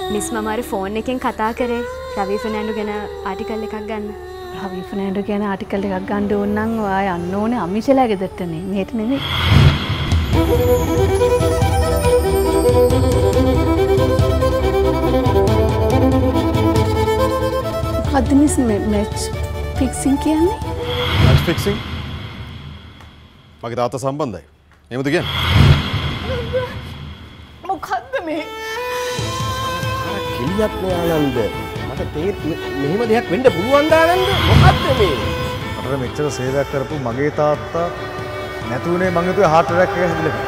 Miss මමාර phone එකෙන් කතා කරේ රවි ෆර්නෑන්ඩෝ ගැන ආටිකල් එකක් ගන්න. රවි ෆර්නෑන්ඩෝ ගැන ආටිකල් එකක් ගන්න ඕන නම් ඔයා යන්න ඕනේ අමිෂලා ගෙදරටනේ. මෙහෙට නෙමෙයි. මොකද්ද මිස් මැච් ෆික්සින් කියන්නේ? Match fixing? මගේ තාත්තා සම්බන්ධයි. එහෙමද කියන්නේ? මොකද්ද මේ? කිලියක් නේ ආනන්ද. මට මෙහෙම දෙයක් වෙන්න පුළුවන් ආනන්ද? මොකද්ද මේ? මට මෙච්චර සේවයක් කරපු මගේ තාත්තා නැතුනේ මං හිතුවේ heart attack එකක් හැදිලා.